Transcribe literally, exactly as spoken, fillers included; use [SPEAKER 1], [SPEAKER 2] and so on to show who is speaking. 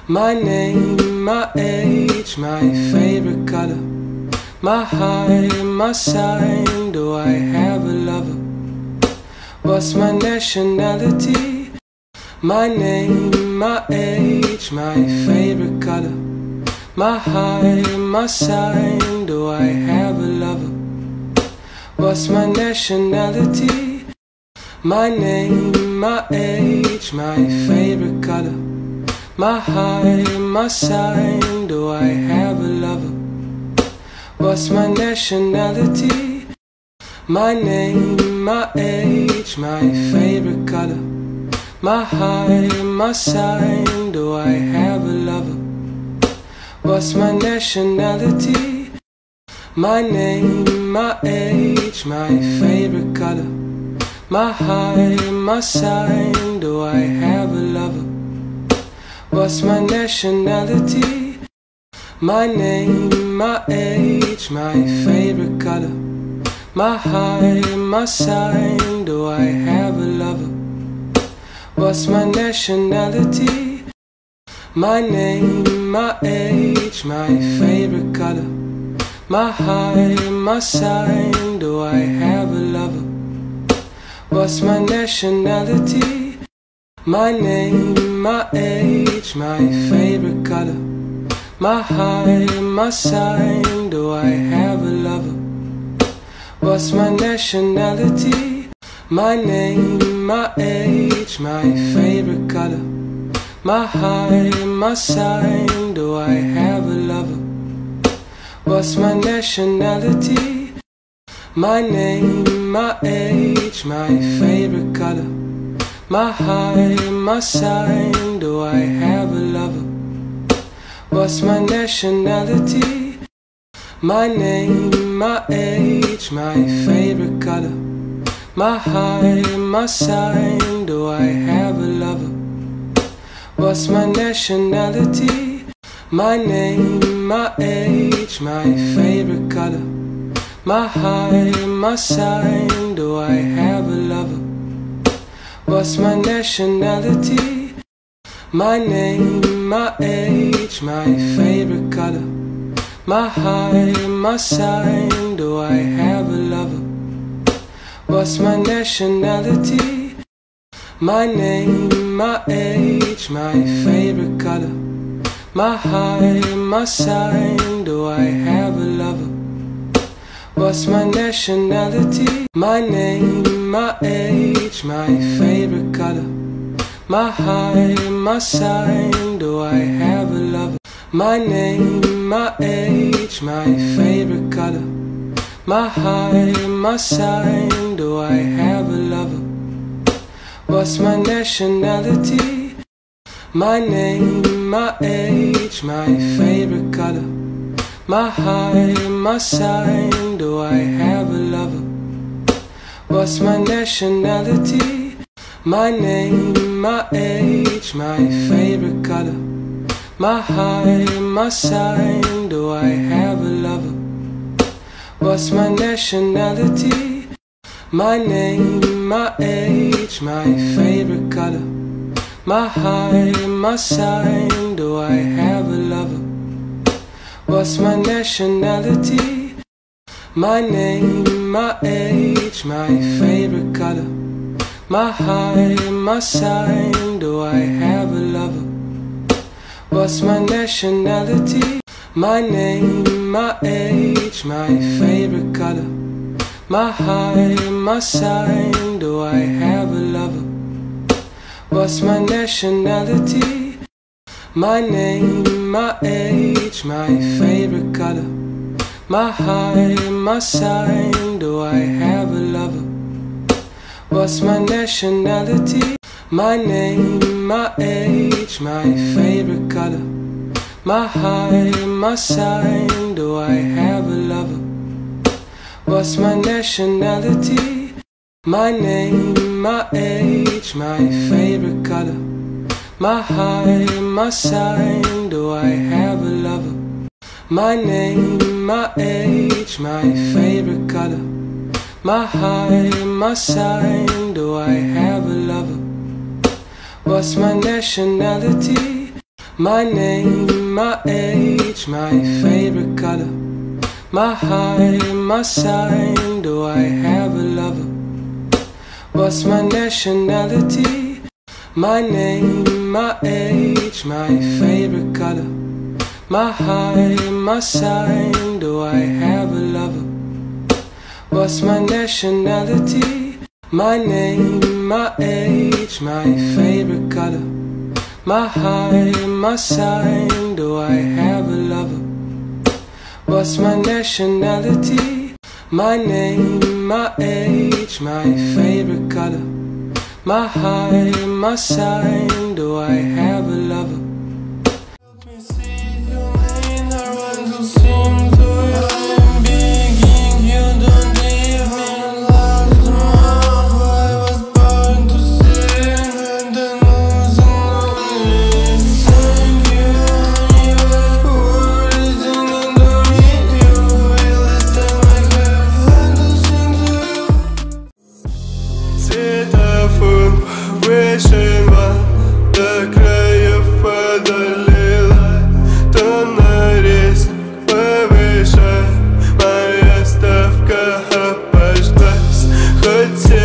[SPEAKER 1] My name, my age, my favorite color, my height, my sign, do I have a lover? What's my nationality? My name, my age, my favorite color, my height, my sign, do I have a lover? What's my nationality? My name, my age, my favorite color, my height, my sign, do I have a lover? What's my nationality? My name, my age, my favorite color, my height, my sign, do I have a lover? What's my nationality? My name, my age, my favorite color, my height, my sign, do I have a lover? What's my nationality? My name, my age, my favorite color, my height, my sign, do I have a lover? What's my nationality? My name, my age, my favorite color, my height, my sign, do I have a lover? What's my nationality? My name, my age, my favorite color, my height, my sign, do I have a lover? What's my nationality? My name, my age, my favorite color, my height, my sign, do I have a lover? What's my nationality? My name, my age, my favorite color, my height, my sign, do I have a lover? What's my nationality? My name, my age, my favorite color, my height, my sign, do I have a lover? What's my nationality? My name, my age, my favorite color, my height, my sign, do I have a lover? What's my nationality? My name, my age, my favorite color, my height, my sign, do I have a lover? What's my nationality? My name, my age, my favorite color, my height, my sign, do I have a lover? What's my nationality? My name, my age, my favorite color, my height, my sign, do I have a lover? My name, my age, my favorite color, my height, my sign, do I have a lover? What's my nationality? My name, my age, my favorite color, my height, my sign, do I have a lover? What's my nationality? My name, my age, my favorite color, my height, my sign, do I have a lover? What's my nationality? My name, my age, my favorite color, my height, my sign, do I have a lover? What's my nationality? My name, my age, my favorite color, my height, my sign, do I have a lover? What's my nationality? My name, my age, my favorite color, my height, my sign, do I have a lover? What's my nationality? My name, my age, my favorite color, my height, my sign, do I have a lover? What's my nationality? My name, my age, my favorite color, my height, my sign, do I have a lover? What's my nationality? My name, my age, my favorite color, my height, my sign, do I have a lover? My name, my age, my favorite color, my height, my sign, do I have a lover? What's my nationality? My name, my age, my favorite color, my height, my sign, do I have a lover? What's my nationality? My name, my age, my favorite color, my height, my sign, do I have a lover? What's my nationality? My name, my age, my favorite color, my height, my sign, do I have a lover? What's my nationality? My name, my age, my favorite color, my height, my sign, do I have a lover? Let me see your name, I want to sing to you. I'm begging you, don't leave me lost tomorrow. I was born to sing, and the news and only thank you. Anyway, who is singing to me? You will listen like her, and I'll sing to you. Светофор повышена до краев одолела, то на риск повышай, моя ставка обожглась. Хоть